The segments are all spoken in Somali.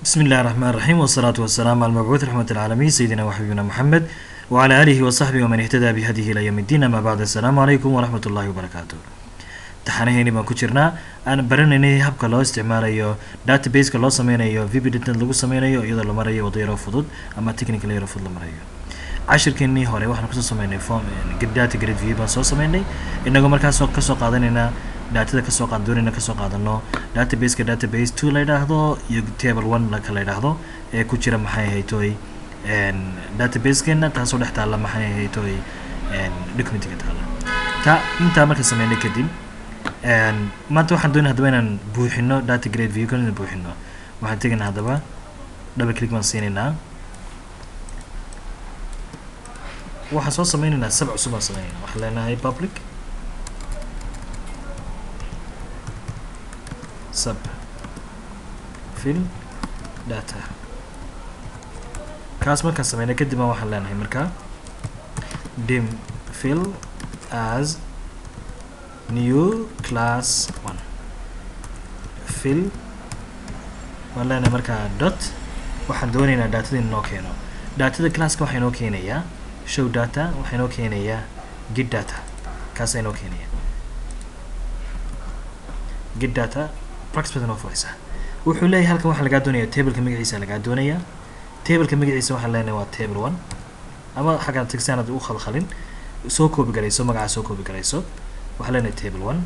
بسم الله الرحمن الرحيم والصلاة والسلام على المبعوث رحمة العالمين سيدنا وحبيبنا محمد وعلى آله وصحبه ومن اهتدى بهديه إلى يوم الدين. ما بعد السلام عليكم ورحمة الله وبركاته. taxanaheeni baan ku jirnaa aan baranaynay habka loo isticmaalayo database-ka loo sameynayo VB.NET lagu sameynayo iyadoo la marayo wado yaro fudud ama technical yaro fudud la marayo. cashirkeenii hore waxaan kusoo sameynay form data grid view baan soo sameynay inagoo markaas ka soo qaadanayna daatada ka soo qaadanayna ka soo qaadano database-ka database 2 la yiraahdo iyo table 1 la kala yiraahdo ee ku jira maxay haytoy database-keena taasoo dhex taala maxay haytoy document-ka taala ta inta marka sameynay kadib maanta waxaan doonay hadaba inaan buuxino data grid view kan inaan buuxino waxaan tegaynaa hadaba double click baan siinaynaa waxaan soo sameynaynaa sab cusub baan sameynaynaa waxaan leenahay public sub fill data kaas markaan sameynay kadib waxaan leenahay markaa dim fill as new class 1 fill waan leenahay markaa dot waxaan doonaynaa daatada inoo keeno daatada classka waxaa inoo keenayaa show data waxaa inoo keenayaa get data kaasa inoo keenaya get data praxpad inoo furaysa wuxuu leeyahay halkan waxaa lagaa doonaya tableka magaciisa lagaa doonaya tableka magaciisa waxaan leenahay waa table 1 ama xaggan tigsaanad u khalkhalin soo koobi garayso magaca soo koobi garayso waxaa leenahay table 1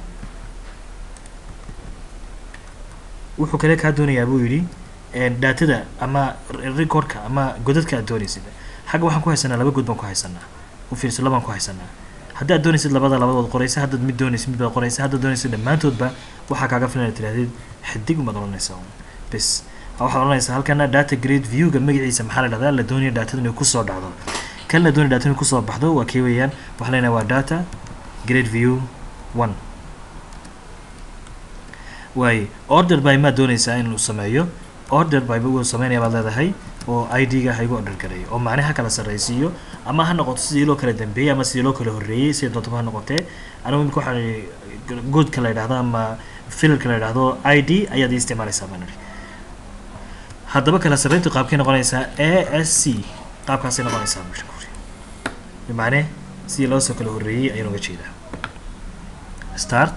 wuxuu kale kaa doonayaa buu yidhi daatada ama recordka ama godadka aad doonaysid xagga waxaan ku haysanaa laba god baan ku haysanaa u fiirso labaan ku haysanaa haddii aad doonaysid labadood qoraysa haddaad mid doonaysid mid baad qoraysa haddaad doonaysid dhammaantoodba waxaa kaaga filan tirahdid xidig umaad oranaysaa bes waxaad oranaysaa halkana data grid view-ga magaciisa maxaa la dhahdaa la doonaya daatada inay kusoo dhacdo kan la doonaya daatada inay kusoo baxdo waa kee weeyaan waxaa leenahay waa data grid view 1 way order by ma doonaysaa inuu sameeyo order by uu sameeynaya baad leedahay oo ID-ga haygu order garay oo macnaha kala sareysiyo ama ha noqoto sidii loo kala dambeeyay ama sidii loo kala horeeyay sidoo doonto ha noqotee anigu imika waxaan good kala yiraahdo ama fill kala yiraahdo ID ayaad isticmaalaysaa baan haddaba kala sareyntu qaabkay noqonaysaa ASC qaabkaasay noqonaysaa mashkuuri macnaha sidii loo soo kala horeeyay ayaan uga jeedaa start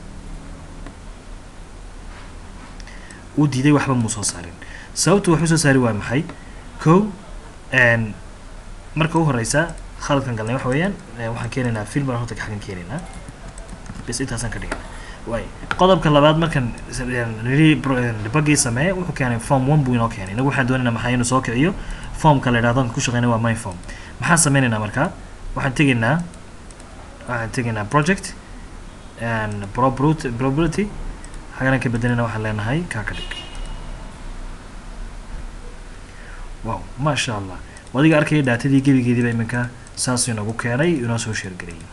uu diiday waxba muu soo saarin sababtu wuxuu soo saari waa maxay kow marka u horeysa khaladkan galnay waxa weeyaan waxaan keenaynaa film baan horta xaggan keenaynaa bes intaasaan ka dhiganaa way qodobka labaad markan debugii sameeye wuxuu keenay form 1 buu inoo keenay inagu waxaan doonaynaa maxaa inuu soo kiciyo formka la yidhahdo ku shaqeynay waa my form maxaan sameynaynaa markaa waxaan tegaynaa project and property xaggan ka bedelayna waxaan leenahay kaa ka dhig wow ma sha Allah wadiga arkay daatadii gebigeedii baa iminka saas inoogu keenay inoo soo share gareeyay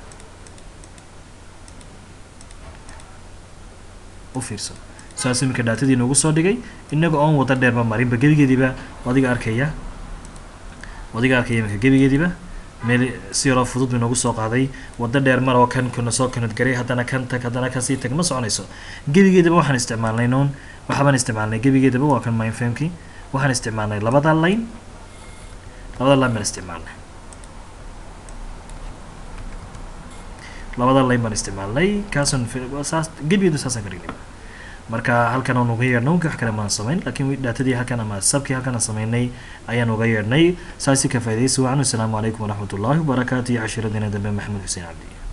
u fiirso saas iminka daatadii inoogu soo dhigay inaga oon wada dheerba marinba gebigeediiba wadiga arkaya iminka gebigeediiba meel si yaro fudud inoogu soo qaaday wada dheer mar oo kan kuna soo kanad garay haddana kan tag haddana ka sii tag ma soconayso gebigeediba waxaan isticmaalnay noon waxbaan isticmaalnay gebigeediba waa kan mainframe-kii waxaan isticmaalnay labada line baan isticmaalnay labada line baan isticmaalnay kaasan saas gebigeedu saasaan ka dhignay marka halkan aan uga yeedhnay wax kale maan samayn laakiin daatadii halkan ama sabkii halkan aan samaynay ayaan uga yeedhnay saasi ka faa'iidaysi wacan. Assalaamu calaykum waraxmatullaahi wabarakaatuh. cashiradina dambe maxamed xuseen cabdi.